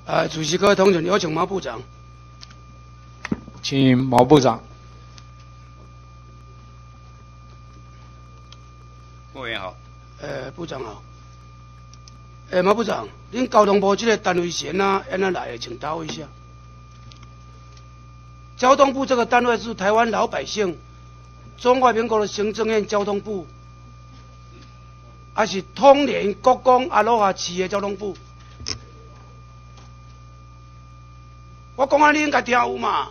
主席各位同仁，有请毛部长。 请毛部长。 委员好。 部长好。毛部长，恁交通部这个单位是安怎来的？请答复一下。交通部这个单位是台湾老百姓中华民国的行政院交通部，还是通联国公阿罗哈企业交通部？我讲啊，你应该听有嘛？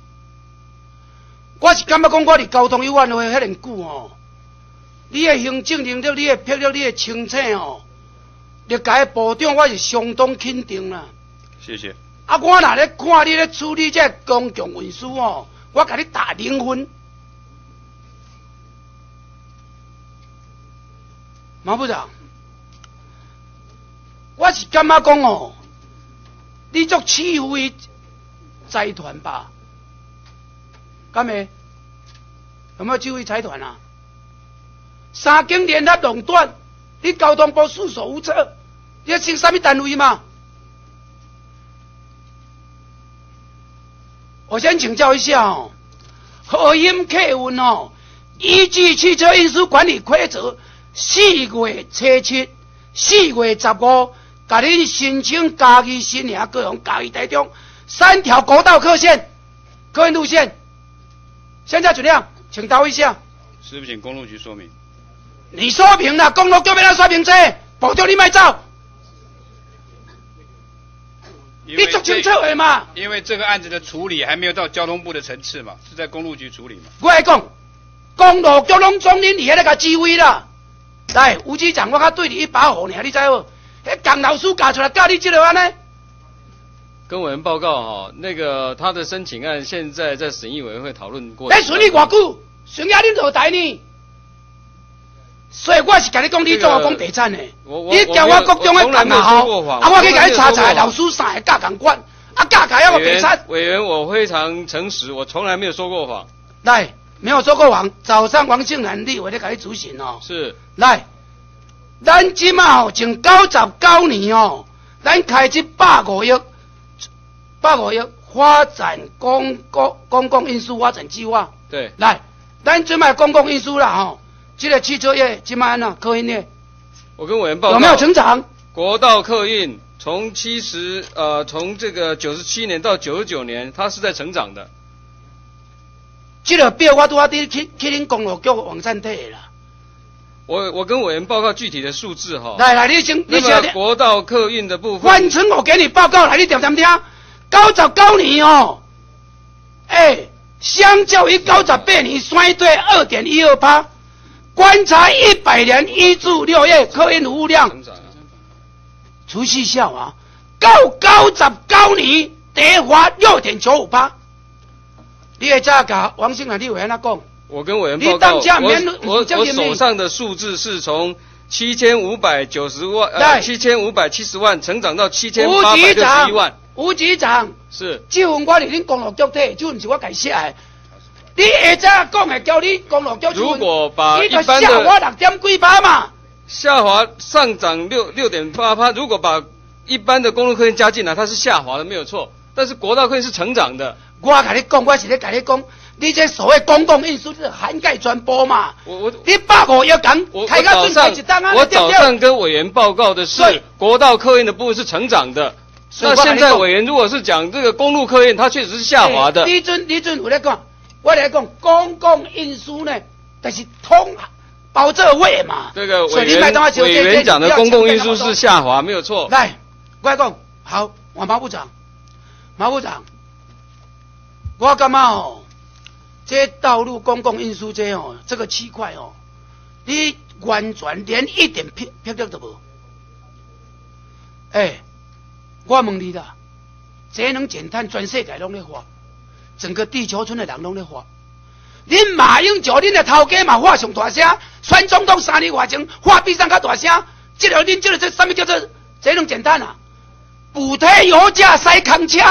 我是感觉讲我伫交通有案会遐尼久哦，你的行政能力、你的魄力、你的清醒哦，历届部长我是相当肯定啦。 谢谢。 啊，我若咧看你咧处理这公共运输哦，我甲你打0分。毛部长，我是感觉讲哦，你足欺负伊财团吧？敢没？有没有欺负财团啊？三经联合垄断，你交通部束手无策，你是什么单位嘛？我先请教一下哦，荷音客运哦，依据汽车运输管理规则，4月初7、4月15，甲恁申请嘉义新营、高雄、嘉义台中3条国道客运路线，现在怎样？请答一下。 是不是请公路局说明？ 你说明了，公路局要他说明这，保证你卖走。你足清楚的嘛？ 因为这个案子的处理还没有到交通部的层次嘛，是在公路局处理嘛。 我来讲，公路局拢总恁伫遐个指挥啦。来，吴局长，我较对你一把火呢，你知无？迄江老师教出来教你这个安尼。 跟委员报告哈，那个他的申请案现在在审议委员会讨论过。 你审议偌久？审议恁何台呢？所以我是甲你讲，你做我讲地产的，你叫我国中的干嘛好？啊，我去甲你查查，老师啥会教共管？啊，教要我地产。 委员，我非常诚实，我从来没有说过谎。 来，没有说过谎。早上王庆兰立委在甲你主审哦。 是。 来，咱即马哦，从99年哦，咱开始150亿发展公共运输发展计划。 对。 来，咱即卖公共运输啦吼。这个汽车业怎么样呢？客运业， 我跟委员报告有没有成长？ 国道客运从这个97年到99年，它是在成长的。 这个表我都要去恁公路局网站睇的啦。 我跟委员报告具体的数字哈。 来，你先国道客运的部分。 完成我给你报告，来你听听。99年哦，相较于98年衰退2.12%。观察100年1至6月客运服务量，除去下滑，到99年低滑6.95%。你会再甲王兴兰立委安怎讲？ 我跟委员报告，我手上的数字是从7570万7570万成长到7861万。 吴局长是， 这份我是恁公路局摕，这份是我家写的。你下早讲的叫你公路局， 如果把一般的下滑6点几%嘛， 下滑上涨6.8%，如果把一般的公路客运加进来，它是下滑的没有错，但是国道客运是成长的。 我跟你讲，我是咧跟你讲，你这所谓公共运输是涵盖全部嘛。你150亿讲，开到准开一档啊！ 我早上跟委员报告的是国道客运的部分是成长的。那现在委员如果是讲这个公路客运，它确实是下滑的。 你准有咧讲。我来讲公共运输呢，但是通包这位嘛。 这个委员讲的公共运输是下滑，没有错。 来，我来讲好，毛部长，我感觉哦，这道路公共运输这个区块哦，你完全连一点魄力都无。我问你啦，节能减碳全世界拢咧发。整个地球村的人拢咧发，恁马英九恁的头家嘛发上大声，选总统3年外前发比上较大声，这什么叫做节能减碳啊？补贴油价塞空车，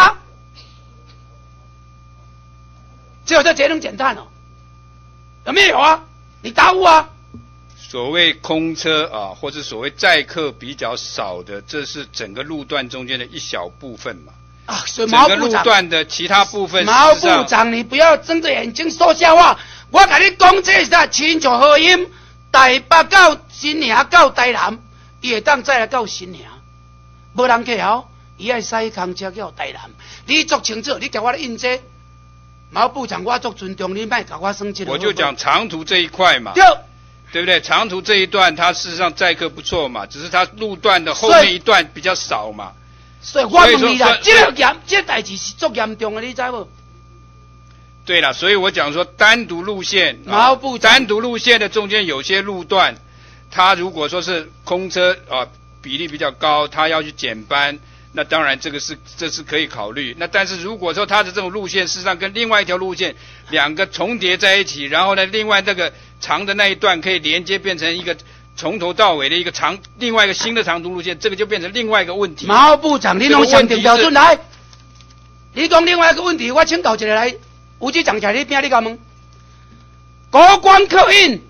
这叫节能减碳哦？有没有啊？你答复啊？ 所谓空车啊，或者所谓载客比较少的，这是整个路段中间的一小部分嘛。 啊，所以毛部长， 整个路段的其他部分， 毛部长，你不要睁着眼睛说瞎话。我跟你讲，这是亲像合音，台北到新营到台南，伊会当再来到新营，无人客哦，伊爱驶空车到台南。你做清楚，你叫我印这。毛部长，我做尊重你，卖搞我生气。 我就讲长途这一块嘛，对不对？长途这一段，它事实上载客不错嘛，只是它路段的后面一段比较少嘛。 所以我问你啦，这代志是足严重的，你知无？ 对了，所以我讲说单独路线， 毛部长， 单独路线的中间有些路段，它如果说是空车啊比例比较高，它要去减班。那当然，这是可以考虑。那但是如果说它的这种路线，事实上跟另外一条路线两个重叠在一起，然后呢，另外那个长的那一段可以连接变成一个从头到尾的一个另外一个新的长途路线，这个就变成另外一个问题。 毛部长，你用相定标准来。你讲另外一个问题，我请教一个来，有局长在你边，你甲问。高官客运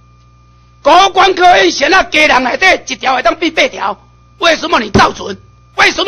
现在家人内底一条会当比8条，为什么你照准？为什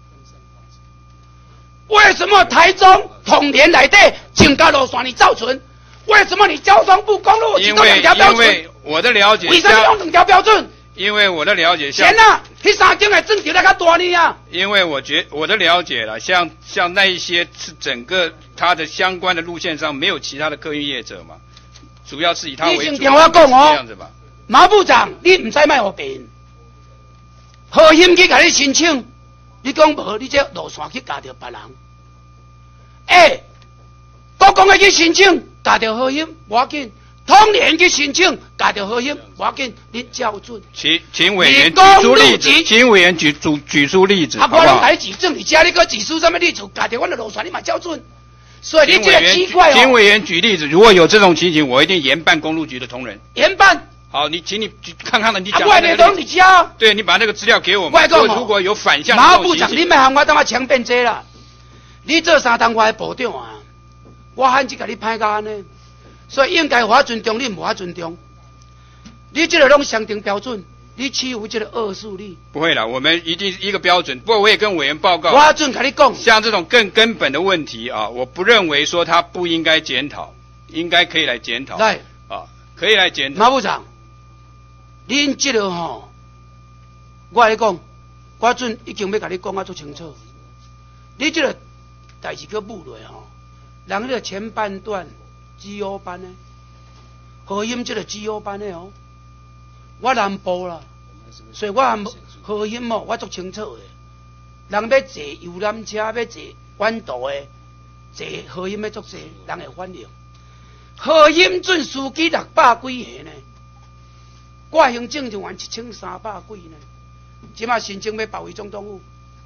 么台中统联内底整个路线你照准？为什么你交通部公路只有2条标准？ 因为我的了解， 为什么用2条标准？ 因为我的了解， 钱啊，迄3间的证条来较大呢啊。 因为我的了解了，像那一些是整个它的相关的路线上没有其他的客运业者嘛，主要是以它为主。 你先听我讲哦， 这样子吧。 毛部长，你唔使卖互别人。何欣去甲你申请，你讲无，你这路线去加着别人。国公会去申请，加着何欣无要紧；统联去申请，加着何欣无要紧。你照准。 请委员举出例子，请委员举出例子，好不好？ 我拢来举证，你家你个指出什么例子？加着我的路线，你嘛照准。所以你这个奇怪哦。 请委员举例子，如果有这种情形，我一定严办公路局的同仁。 严办。 好，请你看看了，你讲。 我没懂你家。 对，你把那个资料给我们。如果有反向。 毛部长，你别喊我当我强辩这啦。你做3当我的部长啊，我喊这个你歹干呢，所以应该我尊重你，无我尊重。你这个拢相定标准，你欺负这个恶势力。 不会啦，我们一定一个标准。不过我也跟委员报告。 我准跟你讲， 像这种更根本的问题啊，我不认为说他不应该检讨，应该可以来检讨。 来啊，可以来检讨。 毛部长。恁这个吼，我跟你讲，我准已经要甲你讲啊足清楚。你这个代志叫误落吼，人这个前半段GO班呢，合音这个GO班的哦，我南部啦，所以我合音哦，我足清楚的。人要坐游览车，要坐远途的，坐合音要足济，人会反应。合音准司机600几个呢。我行政人员1300几呢，即马申请要保卫总统府，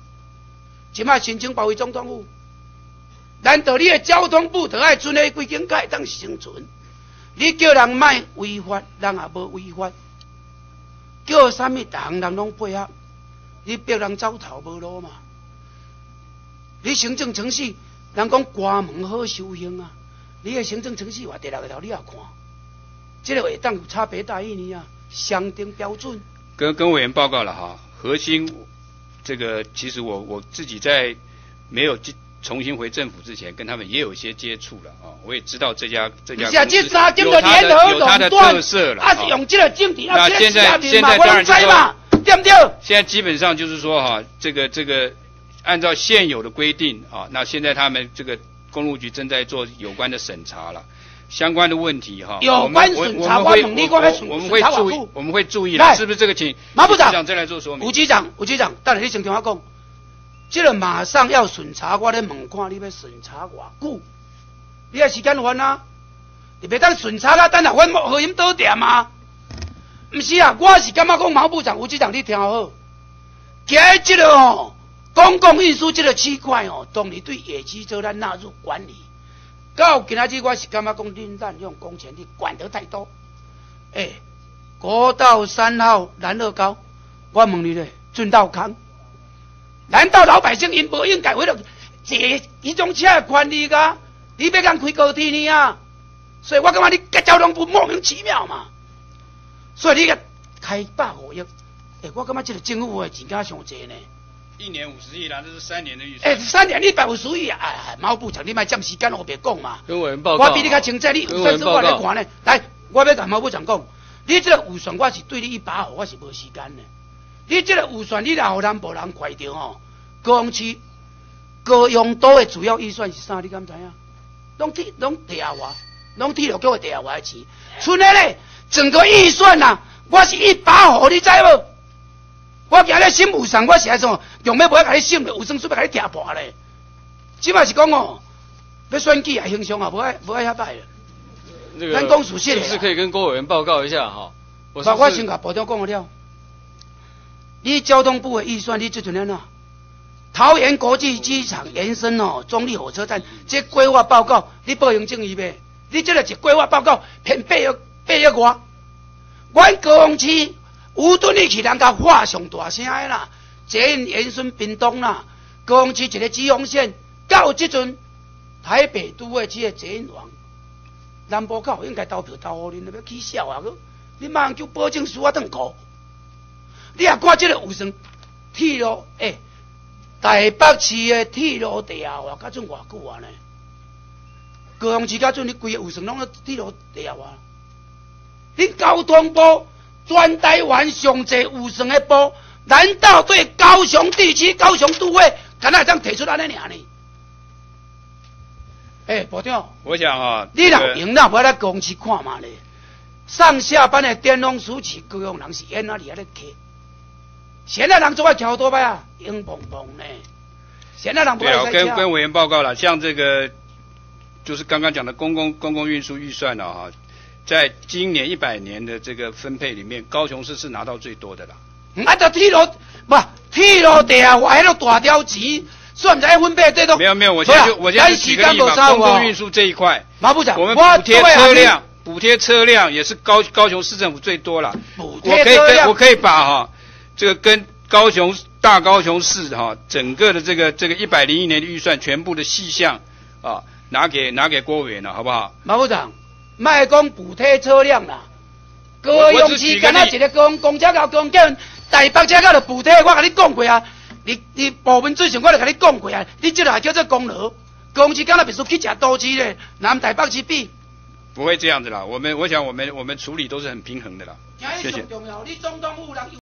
难道你的交通部就爱准的规定才会当生存？你叫人莫违法，人也无违法；叫啥物，逐项人拢配合，你逼人走头无路嘛？你行政程序，人讲关门好修行啊，你的行政程序话第6条你也看，这个会当有差别待遇呢啊？相定标准。 跟委员报告了哈，核心这个其实我自己在没有重新回政府之前，跟他们也有一些接触了啊，我也知道这家公司有它的特色了。 是用这个政治， 那现在当然就是说， 对不对？ 现在基本上就是说哈，这个按照现有的规定啊，那现在他们这个公路局正在做有关的审查了。相关的问题哈， 有关审查，我们会注意了，是不是这个请马部长再来做说明？ 吴局长，等下你先听我讲，这个马上要审查，我咧问看你要审查偌久？你要时间还啊？你别当审查啊，等下阮合音倒店啊？不是啊，我是感觉讲毛部长、吴局长，你听好，今日这个哦，公共运输这个区块哦，当然对野鸡车咱纳入管理。到今仔日，我是感觉讲恁咱用公权力管得太多。国道3号南乐高，我问你咧，准道康，难道老百姓因无应该为了坐迄种车的权利啊？你要敢开高铁呢啊？所以我感觉你交通部莫名其妙嘛。 所以你个开150亿，我感觉这个政府的钱敢伤济呢。 1年50亿啦，这是3年的预算。 3年150亿啊！毛部长，你莫占时间，我别讲嘛。 跟委员报告。 我比你较清楚，你有算数我来看呢。来，我要甲毛部长讲，你这个预算我是对你100号，我是无时间的。你这个预算，你若互南部人快着吼，高雄市高雄岛的主要预算是啥？你敢知影？拢地下话，拢铁路局的地下话的钱。剩的咧，整个预算呐，我是100号，你知无？我今日审预算，我是爱怎用要无甲你审的，有算数要甲你踢破咧。即摆是讲哦，要选举也形象啊，无爱遐歹了。咱讲事实的。 是不是可以跟郭委员报告一下哈？ 我先甲部长讲了。你交通部的预算，你这阵怎啊？桃园国际机场延伸哦，中立火车站这规划报告，你报行政议袂？你这个一规划报告偏8亿外，阮高雄市吴敦义去人家话上大声的啦，捷运延伸屏东啦，高雄市一个基隆线到这阵台北都会区的捷运王，南部口应该投票投互恁，要起笑啊！你马上叫保证书转告。你也看这个预算，铁路台北市的铁路地下化，甲准偌久啊呢？高雄市甲准你规个预算拢咧铁路地下化。恁交通部全台湾上济预算的部，难道对高雄地区、高雄都会，敢若会提出安尼尔呢？部长， 我想啊， 你若赢啦，我来高雄市看嘛咧。上下班的电风暑期，高雄人是演哪里啊咧客？现在人做爱桥多摆啊，硬蹦蹦呢。现在人不爱开车。 跟委员报告了，像这个就是刚刚讲的公共运输预算哈，在今年100年的这个分配里面，高雄市是拿到最多的啦。 就铁路地下化迄个大条钱，算唔知分配最多。 没有，我现在就举个例子，公共运输这一块， 马部长， 我们补贴车辆也是高雄市政府最多了。我可以把这个跟大高雄市整个的这个101年的预算全部的细项拿给郭委员了，好不好？ 马部长，卖讲补贴车辆啦，高雄市敢若一个公车到公交，台北车到就补贴，我甲你讲过啊。你部分最上我就甲你讲过啊，你这还叫做功劳。高雄市敢若必须去吃多市咧，南台北市比。 不会这样子啦，我想我们处理都是很平衡的啦，谢谢。 重要，你总统府人。